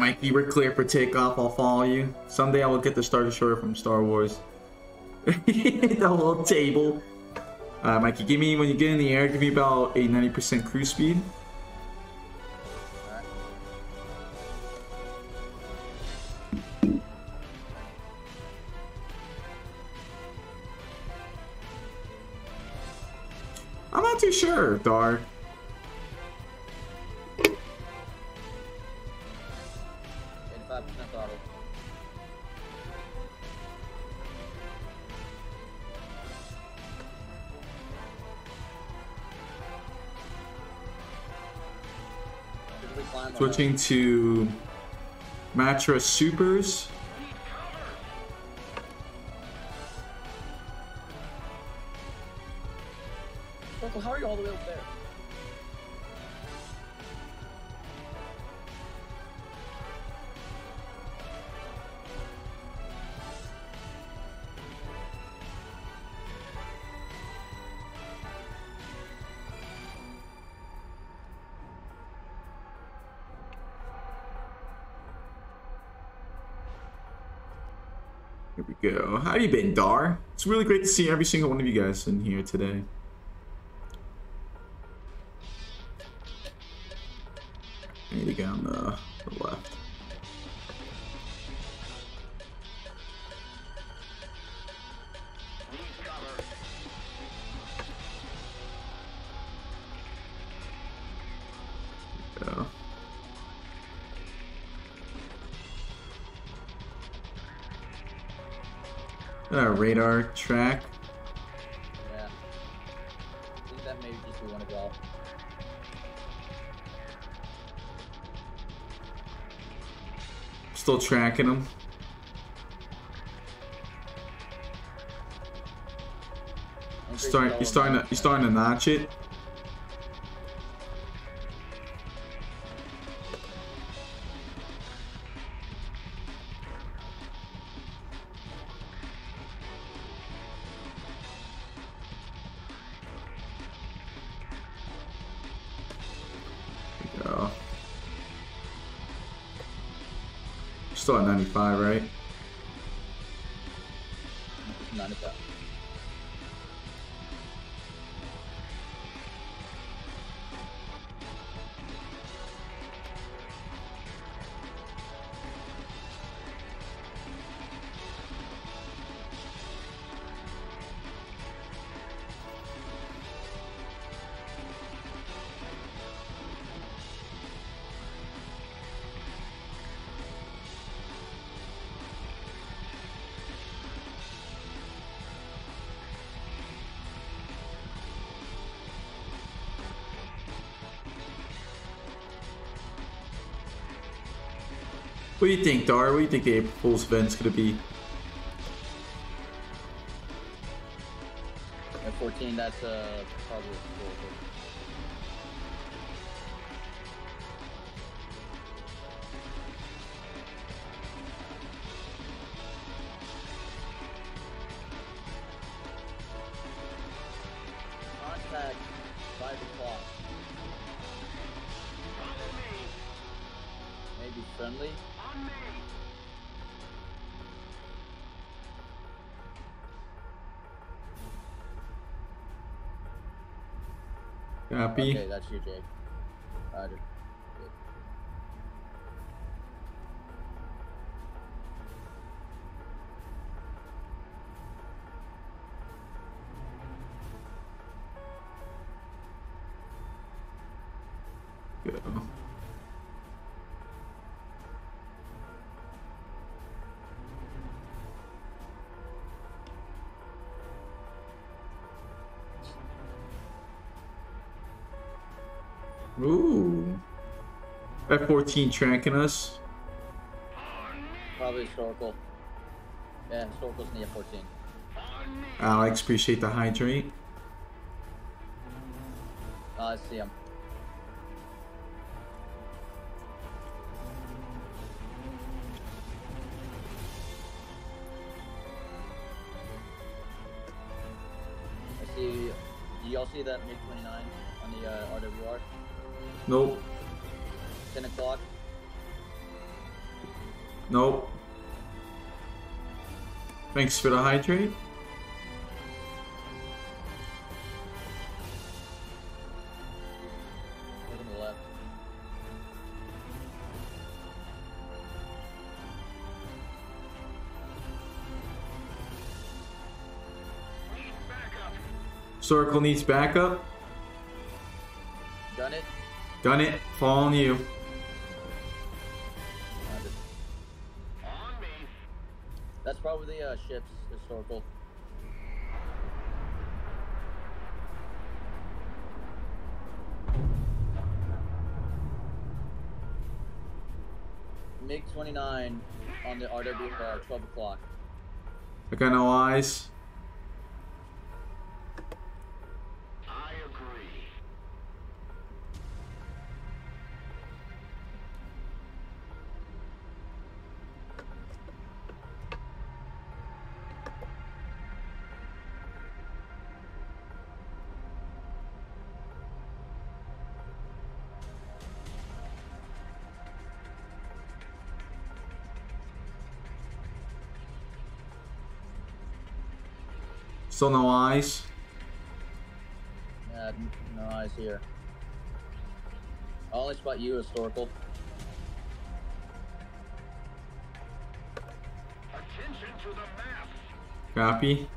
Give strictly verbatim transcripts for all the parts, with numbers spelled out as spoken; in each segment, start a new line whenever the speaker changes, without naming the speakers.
Mikey, we're clear for takeoff. I'll follow you. Someday I will get the Star Destroyer from Star Wars. The whole table. Uh, Mikey, give me, when you get in the air, give me about a ninety percent cruise speed. I'm not too sure, Dar.
eighty-five percent throttle.
Switching to Matra Supers.
Uncle, how are you all the way up there?
Here we go. How you been, Dar? It's really great to see every single one of you guys in here today. I need to get on the, the left. There we go. Uh, radar track.
Yeah. I think that may just be one of y'all.
Still tracking them. Start, you're starting to, you're starting to notch it. There we go. Still at ninety-five, right?
ninety-five.
What do you think, Dar? What do you think the April Fool's event's gonna be?
At fourteen, that's uh, probably cool. Contact five o'clock. Maybe friendly.
Copy.
Okay, that's you, Jake. Roger.
Go. Ooh. F fourteen tracking us.
Probably historical. Yeah, historical's in the F fourteen.
Alex, appreciate the hydrate.
Uh, I see him. I see. Do y'all see that MiG twenty-nine on the uh, R W R?
Nope.
ten o'clock.
Nope. Thanks for the hydrate.
Look on the left.
Circle needs backup.
Gun it.
Gun it. Fall on you.
On me. That's probably the uh, ship's historical. MiG twenty-nine on the R W R, twelve o'clock.
I got no eyes.
I agree.
Still no eyes.
Yeah, n- no eyes here. I'll only spot you, historical.
Attention to the map.
Copy.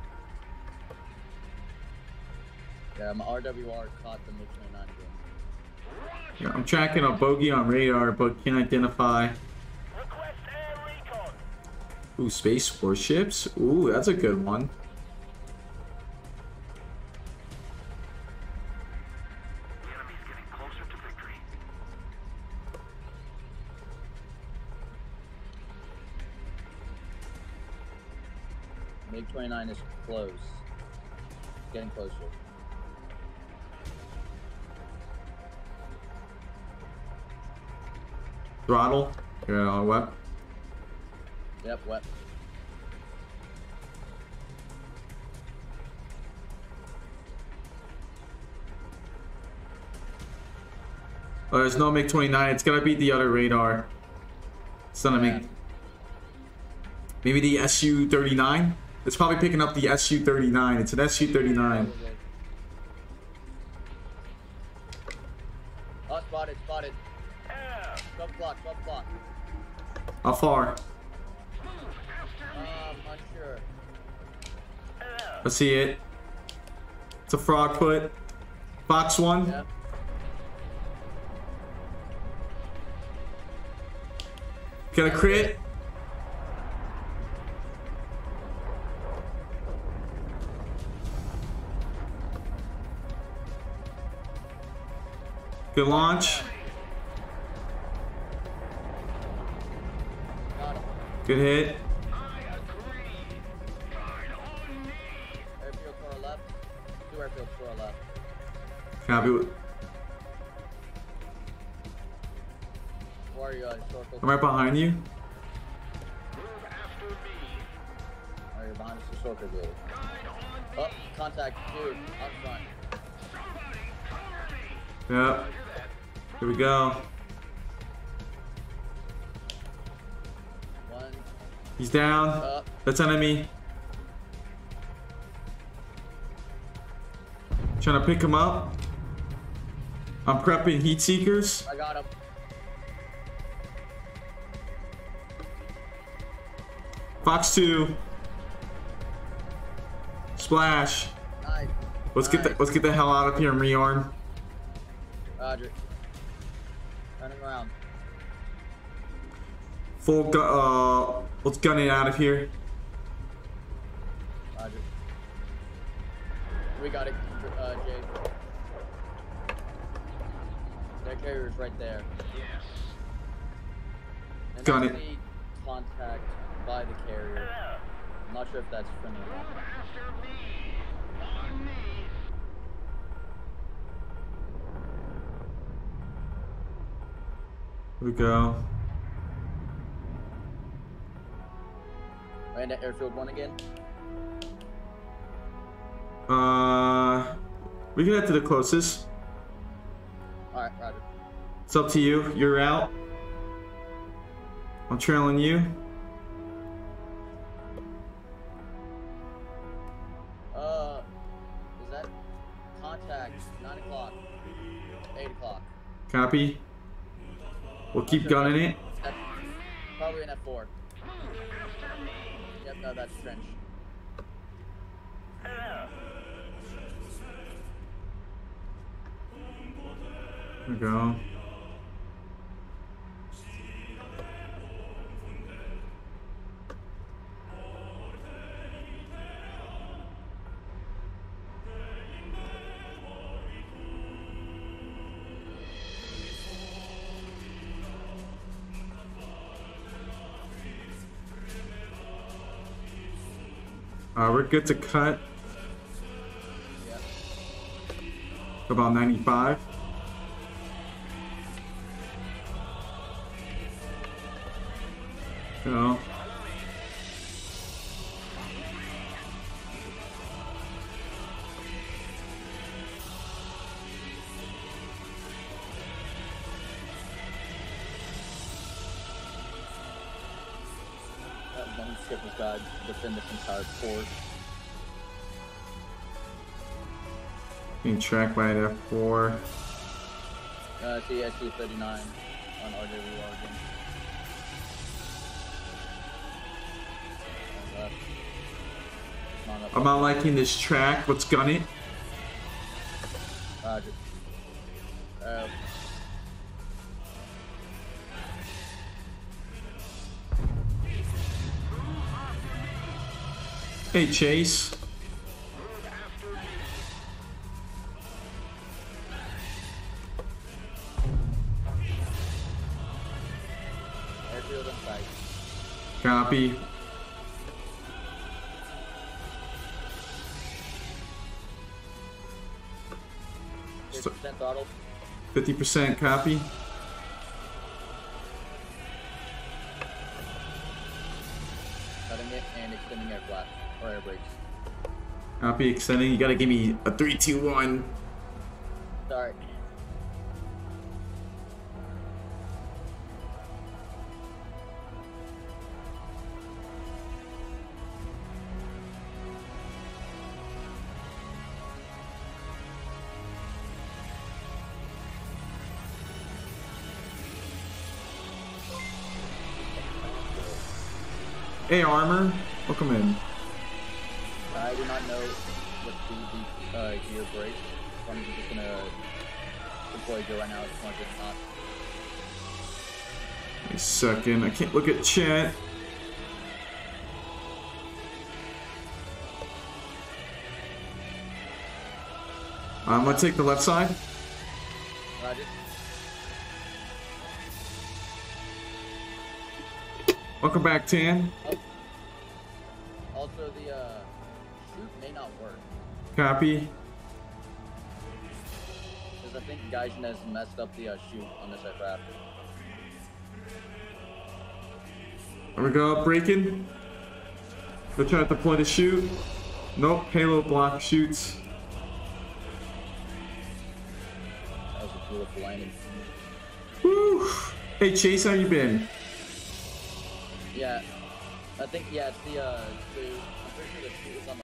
Yeah, my R W R caught the MiG twenty-nine again.
Yeah, I'm tracking a bogey on radar, but can't identify.
Request air recon.
Ooh, space warships. Ooh, that's a good one.
The enemy's getting closer to victory.
MiG twenty-nine is close. It's getting closer.
Throttle. Yeah, what?
Yep, wet.
Oh, there's no MiG twenty-nine. It's gotta be the other radar. It's not a
Yeah.
MiG. Maybe the S U thirty-nine? It's probably picking up the S U thirty-nine. It's an S U thirty-nine.
Oh, spotted, spotted. twelve o'clock, twelve o'clock.
How far?
Um, unsure.
I see it. It's a frog foot. Fox one.
Yep.
Get a crit. Good launch.
Got him.
Good hit.
I agree. Guard on me.
Airfield to our left. Two airfields to our left.
Copy.
Where are you, uh, historical?
I'm right behind you.
Move after me.
Are you behind us, historical? Good.
Guide on me.
Oh, contact, dude, up front.
Somebody cover me.
Yep. Here we go.
One,
He's down.
up.
That's enemy. Trying to pick him up. I'm prepping heat seekers.
I got him.
Fox two. Splash.
Nice.
Let's get the
Nice.
let's get the hell out of here and rearm.
Roger. Turning around.
Full gu uh let's gun it out of here.
Roger. We got it, uh, Jay. Their carrier's right there.
Yes.
And
Got
I
it.
see contact by the carrier. I'm not sure if that's friendly or
Move
not.
after me. On me.
Here we go.
Land at airfield one again.
Uh we can head to the closest.
Alright, roger.
It's up to you. You're out. I'm trailing you.
Uh, is that contact? Nine o'clock. Eight o'clock.
Copy. We'll keep gunning it.
F- Probably an F four. Yep, no, that's trench.
There we go. Uh, we're good to cut.
Yep.
About ninety-five. Go.
That one skipper's got to defend this entire port.
Being tracked by an F four.
Uh, C S C thirty-nine on R W Oregon. And left. Come on up.
I'm not liking this track. Let's gun it.
Roger. Uh,
Hey, Chase.
airfield in sight.
Copy.
fifty percent throttle.
fifty percent copy.
Cutting it and extending air flap or air brakes.
Copy extending. You gotta give me a three, two, one.
Sorry.
Hey, Armor. Welcome in.
I do not know what the, the uh, gear brakes. So I'm just gonna deploy gear right now. It's going to get hot.
Wait a second. I can't look at chat. I'm gonna take the left side.
Roger.
Welcome back, Tan.
Oh. Also, the uh, chute may not work
Copy.
because I think Gaijin has messed up the uh, chute on this aircraft.
There we go. Braking. They're trying to deploy the chute. Nope. Payload block shoots.
That was a beautiful landing.
Woo! Hey, Chase, how you been?
Yeah, I think yeah, it's the uh, the I'm pretty sure the chute is on